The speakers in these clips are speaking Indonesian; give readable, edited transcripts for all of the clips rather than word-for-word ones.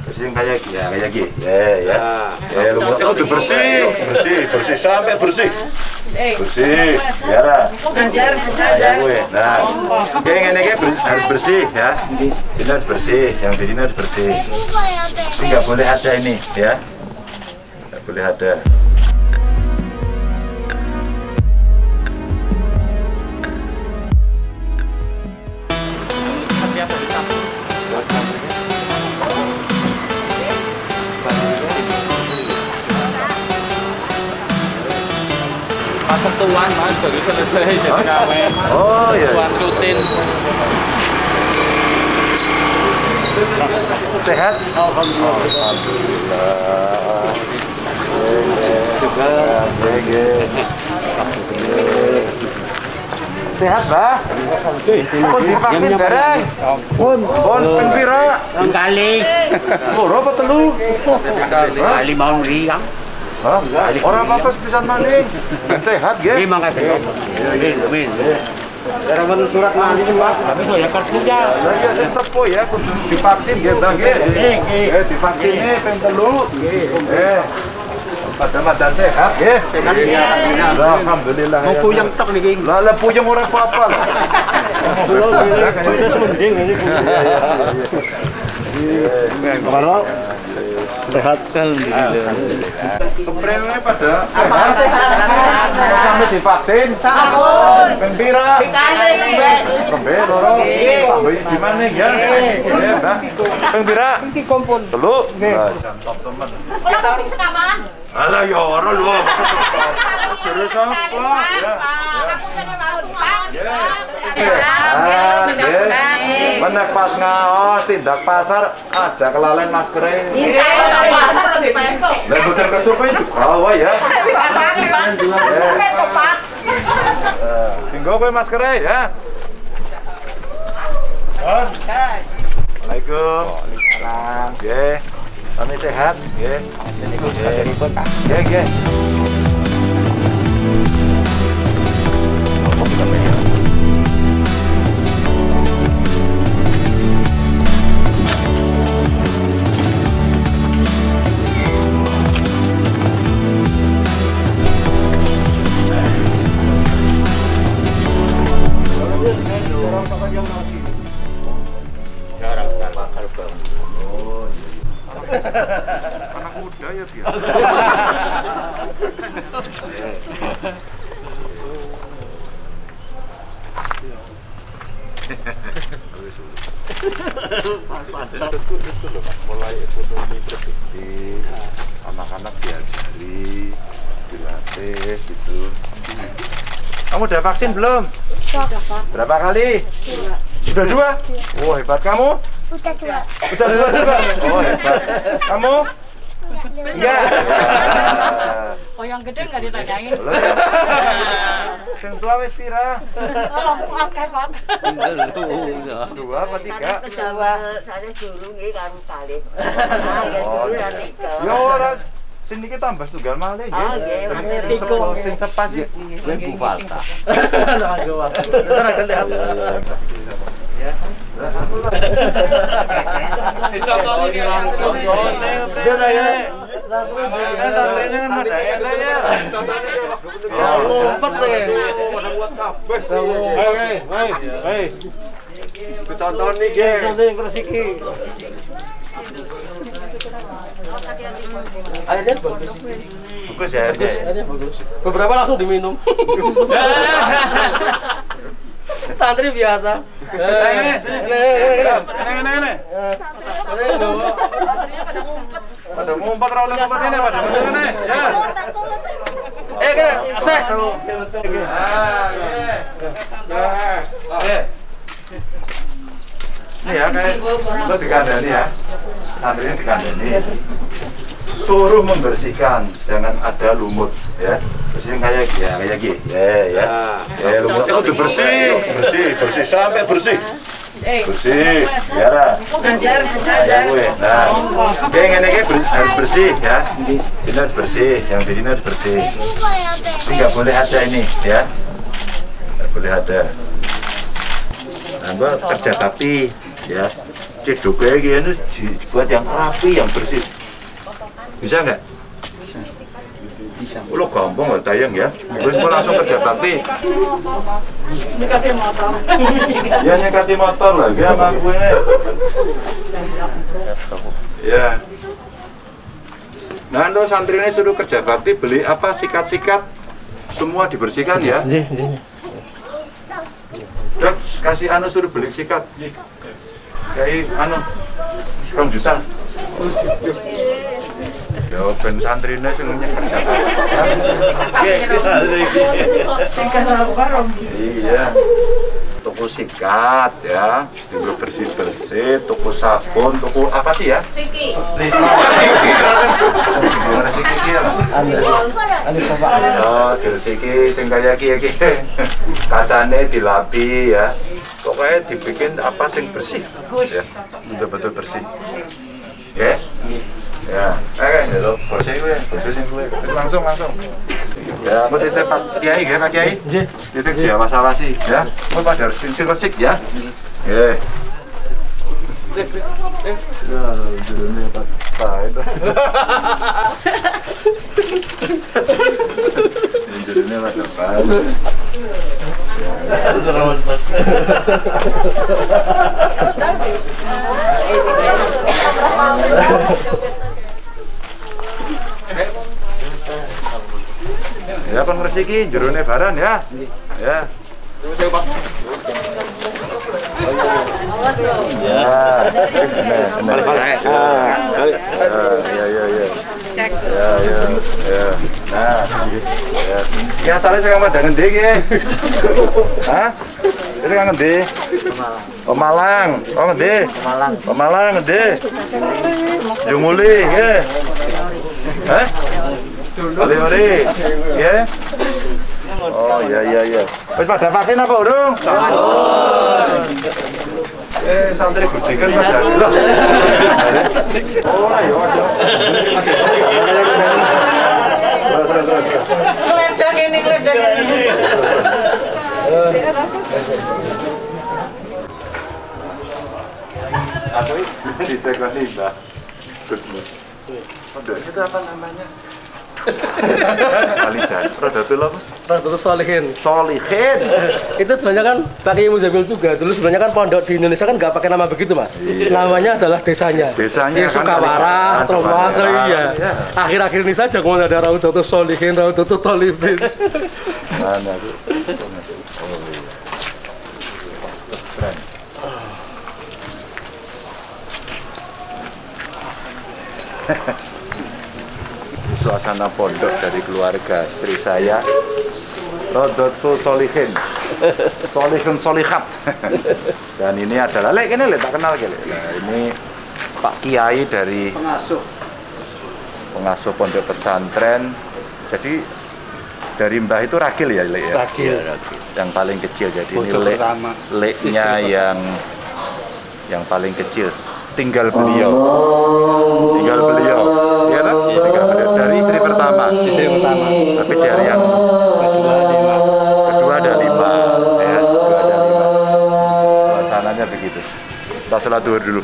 Bersihin kayak gini. Ya. Lumut itu bersih sampai bersih. Bersih, biara. Ya gue. Nah, ini harus bersih ya. Sini harus bersih, yang di sini harus bersih. Ini nggak boleh ada ini ya. Nggak boleh ada. Ketuan mas baru selesai jadi kawen. Oh iya. Ketuan rutin. Sehat? Alhamdulillah. Sehat, Mbah? Pun divaksin bareng? Pun penpira? Kali. Loro apa telu? Kali mau riang. Hah? Orang apa bisa maning? Sehat, nggih? Terima kasih. Amin. Cara men surat mandi Pak. Tapi saya kan punya. Lah iya sing sepuh ya kudu divaksin nggih, Mbah nggih. Nggih, divaksine ping 3. Nggih. Pada sehat nggih. Sehat ya. Alhamdulillah. Mau puyeng tok niki. Lah puyeng ora apa-apa lah. Sudah semending ini. Kalau sehat alhamdulillah. Keprene pada sehat. Sampai divaksin. Sampun. Ping pira? Kembe loro. Tambah di mana ya? Ya, Mbak. Ping pira? Iki kompon. Telu. Nah, jantop temen. Kalau penting sekaman. Alah ya ora lho. Jere sapa? Ya. Aku tadi mau dipak. Menek pas ngaos tindak pasar aja kelalen maskere. Bisa pasar sedih pentok. Lah bukan kesupen dibawa ya. Tinggal kowe maskere ya. Assalamualaikum. Waalaikumsalam. Nggih. Kami sehat, nggih. Nggih. Jarang sekali bakar bang. Anak muda ya biasa. Mulai ekonomi produktif, anak-anak diajari, dilatih gitu. Kamu udah vaksin belum? Berapa kali? Sudah 2? Oh hebat kamu? Udah 2. Udah 2 juga? Oh hebat. Kamu? Enggak. Oh yang gede nggak ditanyain. Sing tua wis pira? Lampung akeh Pak. 2 apa 3? Saya dulu nggih karo kali. Oh, ya ora. Sini kita tambah setunggal malih nggih. Oh nggih, matur. Sing sepas ya. Bu Falta. Dicontoh ini langsung. Santrine kan ada ya. Lompat deh. Hei. Dicontoh niki. Contoh yang resiki. Airnya bagus. Bagus ya. Airnya bagus. Beberapa langsung diminum. Santri biasa. Ini. Pada ngumpet ora ngumpet ini pada ngene. Ya. Kena, seh. Ini ya kayak lo dikandani ya. Santrinya dikandani. Suruh membersihkan, jangan ada lumut ya. Bersihin kayak gini. Ya, lumut itu bersih sampai bersih. Bersih, biara. Ya gue. Nah, ini harus bersih ya. Sini harus bersih, yang di sini harus bersih. Ini nggak boleh ada ini ya. Nggak boleh ada. Nambah kerja tapi ya. cedok kayak gini dibuat yang rapi, yang bersih. Bisa nggak? Bisa. Lo gampang nggak tayang ya? Terus mau langsung kerja bakti. Nyekati motor. Ya nyekati motor lagi sama gue. Ya. Nah, lo santri ini suruh kerja bakti, beli apa sikat-sikat, semua dibersihkan ya. Dok, kasih anu suruh beli sikat. Kayak anu 2 juta. Ya, ben santrine sing kerja. Iya. Toko sikat ya, toko bersih-bersih, toko sabun, toko apa sih ya? Siki. Gimana sih Kiki ya? Oh, dari Siki sing kaya iki. Kacane dilapi ya. Pokoknya dibikin apa sing bersih. Ya, betul-betul bersih. Oke? Ya, ya lo bersih gue, bersih sing gue. Langsung. Ya, mau titip Pak Kiai ya, Pak Kiai? Nggih. Titip dia awasi ya. Mau pada resik ya. Nggih. Ya, jurune Pak. Jurune Pak. Ya pengresiki jerone baran ya. Ya. Ya salah saya nggak ada ngendi ki. Hah? Itu kan ngendi? Pemalang. Oh ngendi? Pemalang ngendi? Jumuli nggih. Hah? Ori. Nggih. Oh iya. Wis pada vaksin apa urung? Santri gudikan pada. Oh ayo. Ngeledek ini. Aku ditekoni Mbak Gusmus. Udah itu apa namanya? Alijan, Rodatul apa? Rodatul Sholihin. Sholihin. Itu sebenarnya kan Pak Kiai Muzamil juga. Dulu sebenarnya kan pondok di Indonesia kan nggak pakai nama begitu, Mas. Iya. Namanya adalah desanya. Desanya kan Sukawara, Tromas, iya. Akhir-akhir ini saja kemudian ada Rodatul Sholihin, Rodatul Thalibin. Mana tuh? Oh iya. Keren. Suasana pondok dari keluarga istri saya, Rodatul Sholihin, Sholihat. Dan ini adalah, tak kenal kali. Nah, ini Pak Kiai dari pengasuh pondok pesantren. Jadi dari Mbah itu Ragil ya, Lek ya? Ragil. Yang paling kecil. Jadi ini Leknya yang paling kecil. Tinggal beliau, ya kan? Tinggal beliau dari istri pertama. Tapi dari yang kedua ada 5, ya, suasananya begitu. Kita sholat duhur dulu.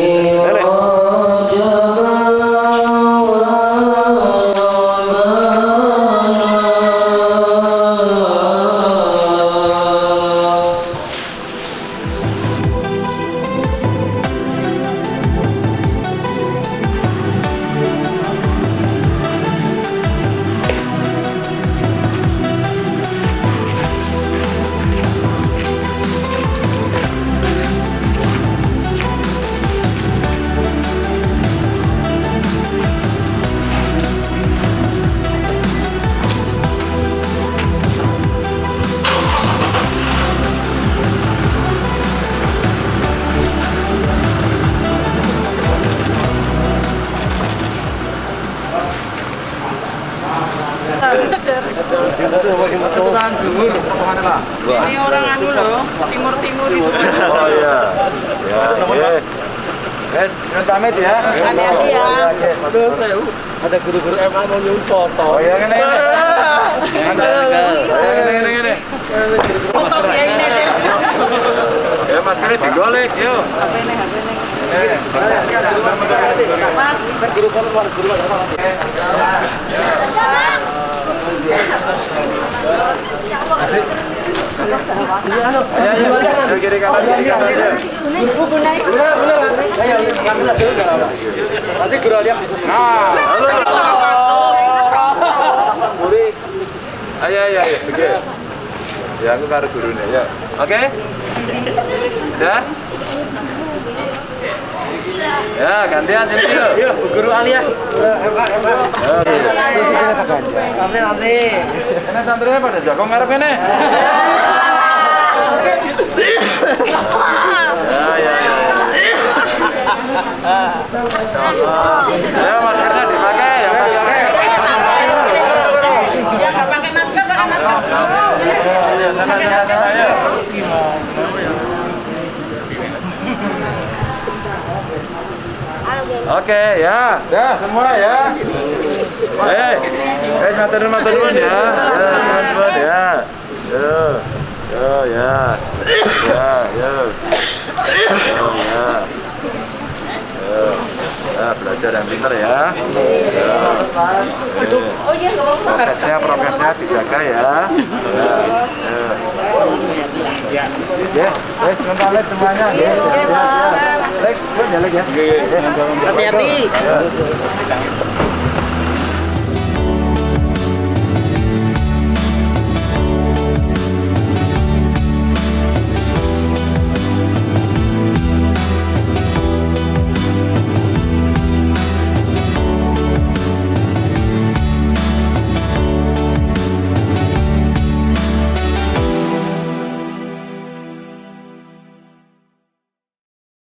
Ini orang anu loh, timur-timur itu. Oh iya. Ya, oke. Guys, pamit ya. Hati-hati ya. Aduh, saya ada guru-guru MA mau nyuruh foto. Oh iya, ini. Ini. Foto ya ini. Ya, maskernya digolek, yuk. Mas, Ayo, kiri kanan aja. Nanti guru lihat di sini. Nah, halo. Ayo, oke. Ya, aku karo gurune, ya. Oke? Ya? Ya, gantian ini yuk. Yuk, Bu Guru Alia. Nanti. Ini santrinya pada jago ngarep ini. Ya. Ya, maskernya dipakai, ya pakai. dia nggak pakai masker, pakai masker. Ya, sana ya. Oke, ya semua ya. Matur nuwun ya. Teman-teman ya. Ya. Belajar yang pintar ya. Prokesnya dijaga ya. Sebentar lihat semuanya. Lek, ya. Hati-hati.